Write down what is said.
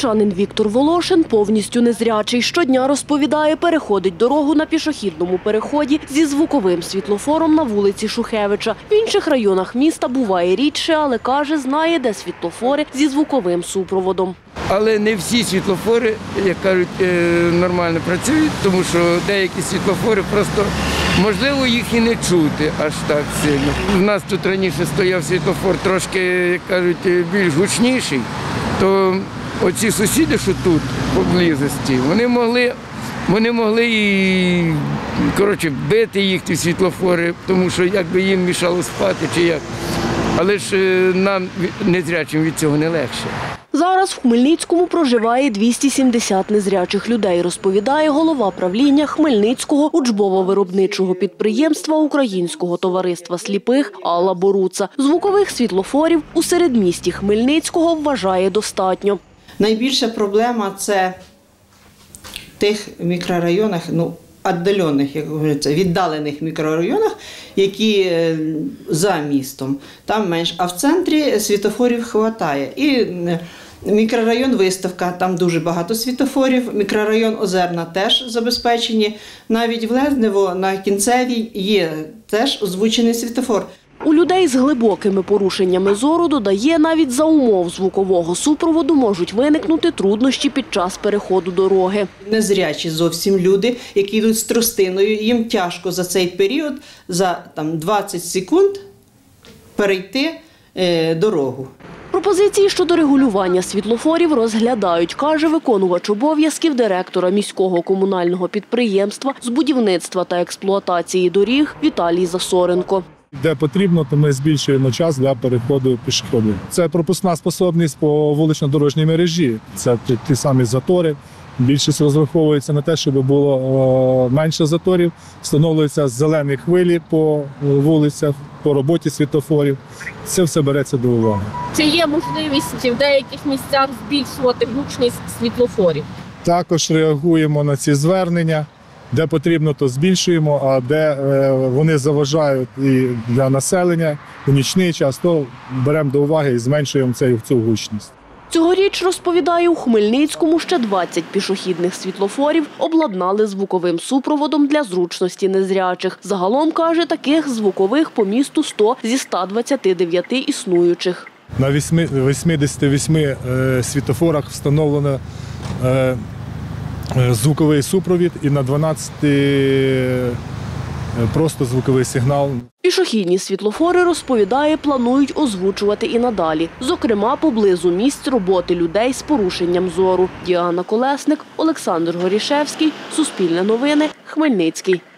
Хмельничанин Віктор Волошин повністю незрячий. Щодня, розповідає, переходить дорогу на пішохідному переході зі звуковим світлофором на вулиці Шухевича. В інших районах міста буває рідше, але, каже, знає, де світлофори зі звуковим супроводом. Але не всі світлофори, як кажуть, нормально працюють, тому що деякі світлофори просто, можливо, їх і не чути аж так сильно. У нас тут раніше стояв світлофор трошки, як кажуть, більш гучніший, то оці сусіди, що тут, поблизості, вони могли і, коротше, бити їх ті світлофори, тому що якби їм мішало спати чи як. Але ж нам, незрячим, від цього не легше. Зараз в Хмельницькому проживає 270 незрячих людей, розповідає голова правління Хмельницького учбово-виробничого підприємства Українського товариства сліпих Алла Боруца. Звукових світлофорів у середмісті Хмельницького вважає достатньо. Найбільша проблема – це в тих мікрорайонах, віддалених, як говориться, віддалених мікрорайонах, які за містом, там менш. А в центрі світлофорів вистачає. І мікрорайон Виставка, там дуже багато світлофорів, мікрорайон Озерна теж забезпечені. Навіть в Лезнево на Кінцевій є теж озвучений світлофор. У людей з глибокими порушеннями зору, додає, навіть за умов звукового супроводу можуть виникнути труднощі під час переходу дороги. Незрячі зовсім люди, які йдуть з тростиною, їм тяжко за цей період, за 20 секунд перейти дорогу. Пропозиції щодо регулювання світлофорів розглядають, каже виконувач обов'язків директора міського комунального підприємства з будівництва та експлуатації доріг Віталій Засоренко. Де потрібно, то ми збільшуємо час для переходу пішоходів. Це пропускна способність по вулично-дорожній мережі. Це ті самі затори. Більшість розраховується на те, щоб було менше заторів. Встановлюються зелені хвилі по вулицях, по роботі світлофорів. Це все береться до уваги. Чи є можливість в деяких місцях збільшувати гучність світлофорів? Також реагуємо на ці звернення. Де потрібно, то збільшуємо, а де вони заважають і для населення у нічний час, то беремо до уваги і зменшуємо цю гучність. Цьогоріч, розповідає, у Хмельницькому ще 20 пішохідних світлофорів обладнали звуковим супроводом для зручності незрячих. Загалом, каже, таких звукових по місту 100 зі 129 існуючих. На 88 світлофорах встановлено звуковий супровід і на 12 просто звуковий сигнал. Пішохідні світлофори, розповідає, планують озвучувати і надалі. Зокрема, поблизу місць роботи людей з порушенням зору. Діана Колесник, Олександр Горішевський, Суспільне новини, Хмельницький.